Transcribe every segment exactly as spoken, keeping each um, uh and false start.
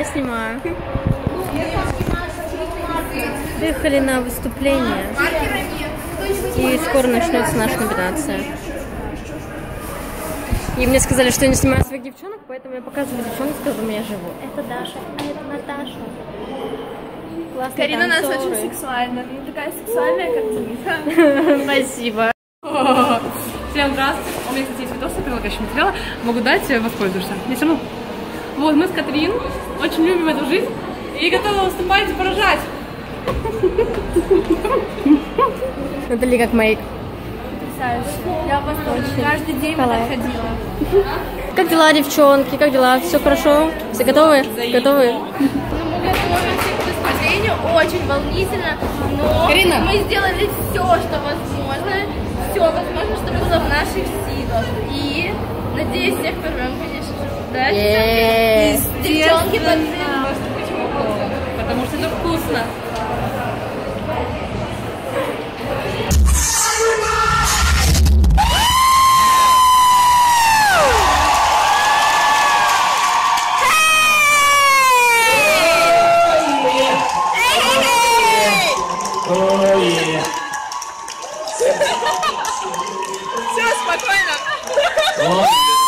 снимаю. Приехали на выступление. И скоро начнется наша номинация. И мне сказали, что я не снимаю своих девчонок, поэтому я показываю девчонок, с которыми я живу. Это Даша, а это Наташа. Классная Карина у нас танцоры. очень сексуальная. Ну, такая сексуальная картинка. Спасибо. Всем здравствуйте. У меня, кстати, есть видосы, прилагающие материалы. Могу дать, воспользуешься. Не все равно. Вот, мы с Катрин очень любим эту жизнь и готовы выступать и поражать. Натали как мейк. Я вас очень каждый день вот так ходила. Как дела, девчонки? Как дела? Все хорошо? Все готовы? Готовы? Ну, мы готовимся к выступлению, очень волнительно, но Карина. мы сделали все, что возможно, все возможно, что было в наших силах. И надеюсь, всех порвем, конечно же. Да, девчонки? Девчонки подтвердят. Потому что это вкусно. Все, спокойно.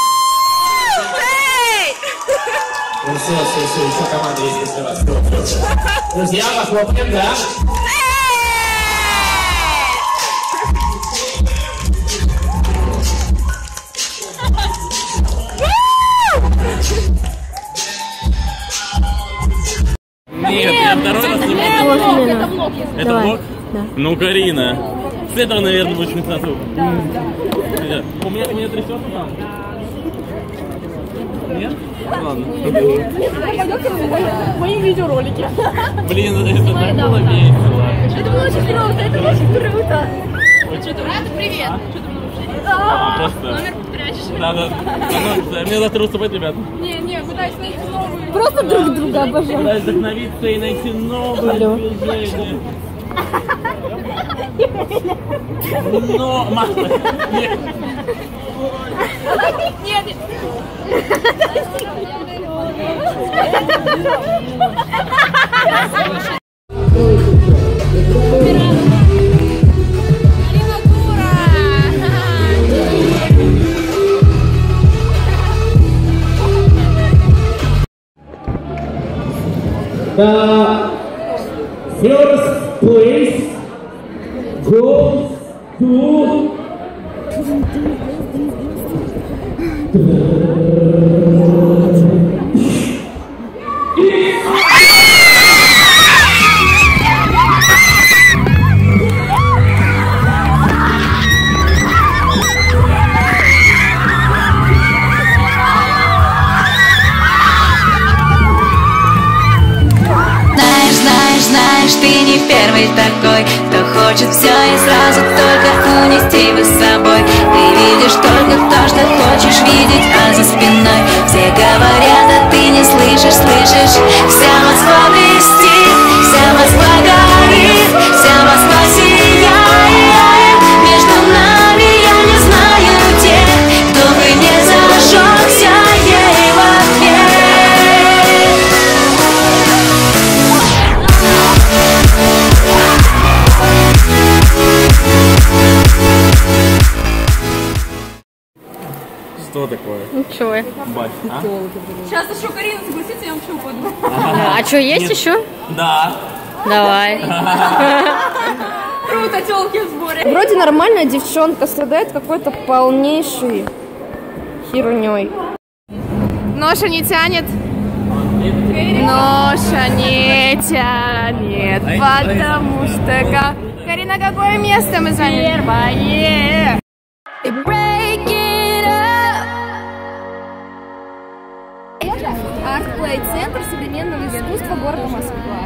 Ну все, все, все, еще команда есть, если вас хлопнет. Друзья, похлопнем, да? Нет, я второй раз снимаю. Это Давай. блок? Да. Ну, Карина. С этого, наверное, будет смешно. У меня, у меня трясется там. Нет? Ладно. Мои видеоролики. Блин, это так было весело. Это было очень круто, это очень круто. Что ты рада? Привет. А, просто. Номер прячешь? Да, да. Ну, мне завтра выступать, ребят. Не, не, пытаюсь найти новую. Просто друг друга обожаю. Пытаюсь вдохновиться и найти новые Алло. движения. Но, Маша, нет. Нет, нет. The first place goes to Ты не первый такой, кто хочет все и сразу только унести бы с собой. Ты видишь только то, что хочешь видеть, а за спиной все говорят, а ты не слышишь, слышишь. Вся Москва блестит, вся Москва горит, вся Москва сияет. Между нами я не знаю тех, кто бы не зажегся ей в ответ. Что такое? Ничего. Бать, а? Сейчас еще Карина согласится, я вам еще упаду. А что, есть Нет. еще? Да. Давай. Круто, телки в сборе. Вроде нормальная девчонка, страдает какой-то полнейшей херней. Ноша не тянет. Ноша не тянет, потому что... Карина, какое место мы заняли? Первое. Арт-плей-центр современного искусства города Москва.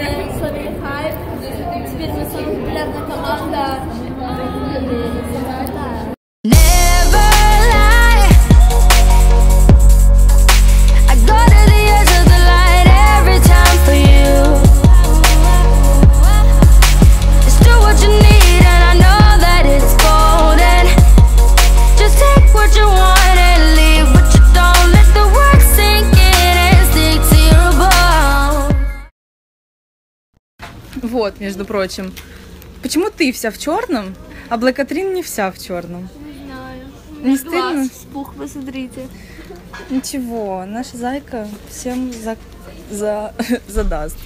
Теперь мы самая популярная команда. You want and leave what you don't. Let the work sink in and stick to your boy. Вот, между прочим. Почему ты вся в черном, а Блэк-Катрин не вся в черном? Не знаю. Не стыдно? Глаз спух, посмотрите. Ничего, наша зайка всем за... За... задаст.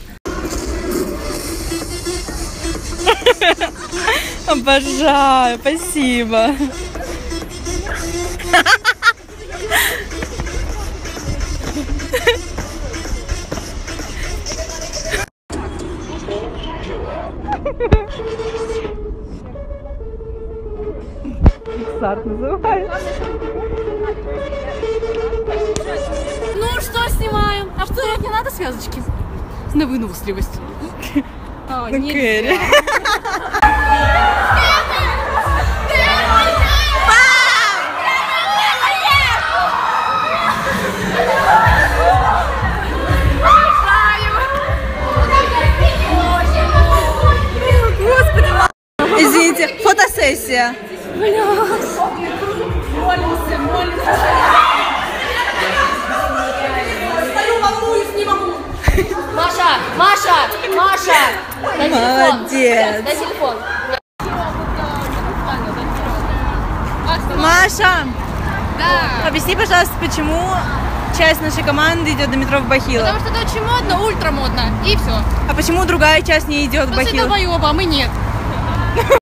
Обожаю, спасибо. Иксарт называется. Ну что снимаем? А что, не надо связочки? На выносливость. А, Ну, Кэрри. Извините, фотосессия. Маша, Маша, Маша! Дай телефон. Молодец. Дай телефон. Маша, да. Объясни, пожалуйста, почему часть нашей команды идет до метро в Бахилов? Потому что это очень модно, ультра модно. И все. А почему другая часть не идет в Просто Бахилов? долбоёбы, а мы нет.